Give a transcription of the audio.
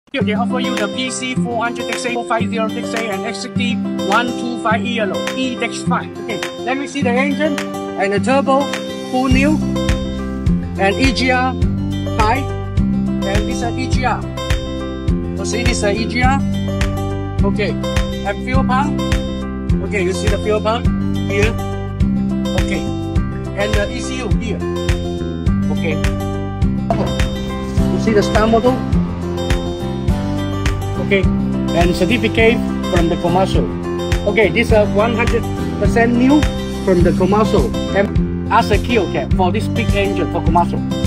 Here they offer you the PC400 PC450 and S6D125E DZ25. Okay, let me see the engine and the turbo, full new, and EGR high, and this is EGR. So see this is EGR. Okay, and fuel pump. Okay, you see the fuel pump here. Okay, and the ECU here. Okay, you see the start model. Okay, and certificate from the commercial. Okay, this is 100% new from the commercial. And as a Kyotechs for this big engine for commercial.